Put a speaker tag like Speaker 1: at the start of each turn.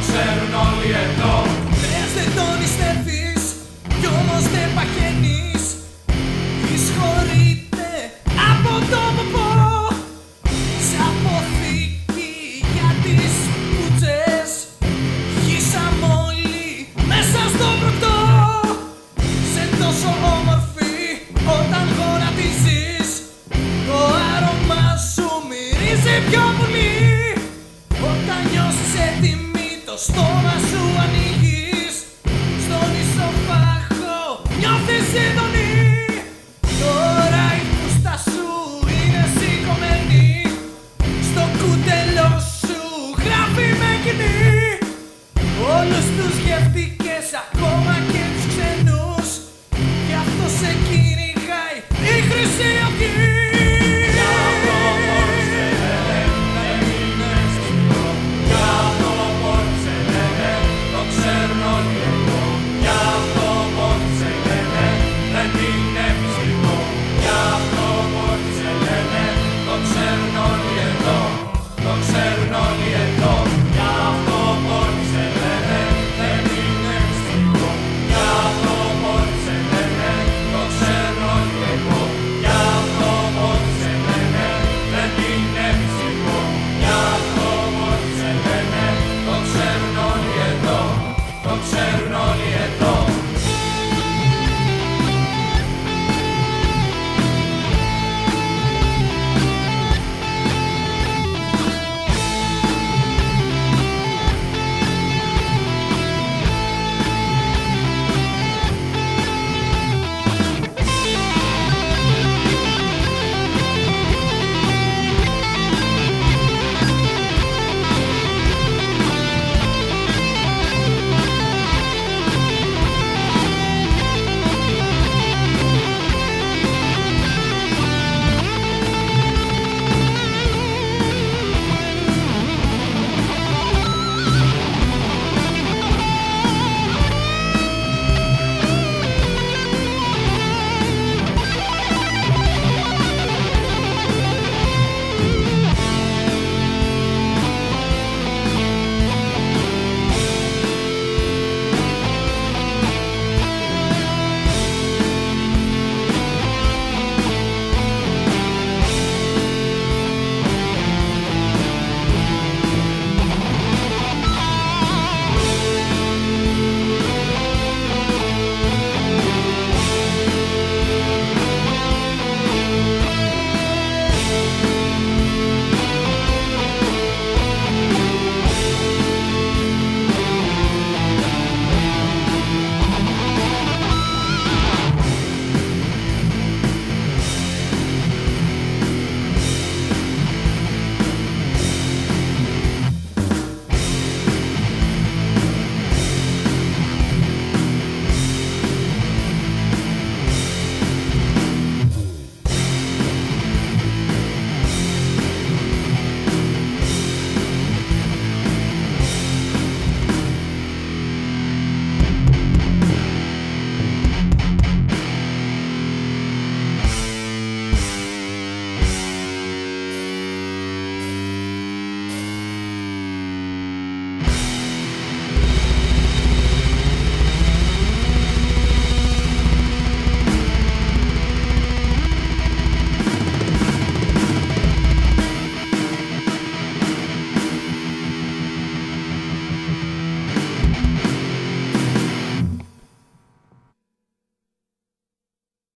Speaker 1: ξέρουν όλοι εδώ.
Speaker 2: Λες δεν τον νηστεύεις κι όμως δεν παχαίνεις. Εισχωρείται από το ποπό. Σ' αποθήκη για τις πουτσές χύσαμε όλοι μέσα στο πρωτό. Σε τόσο όμορφη όταν γονατίζεις, το άρωμά σου μυρίζει πιο πολύ. Όταν νιώσεις έτοιμη το στόμα σου ανοίγεις, στον ισοφάγο νιώθεις ειδονή. Τώρα η φούστα σου είναι σηκωμένη, στο κουτελό σου γράφει με κοινή. Όλους τους γεύτηκες ακόμα.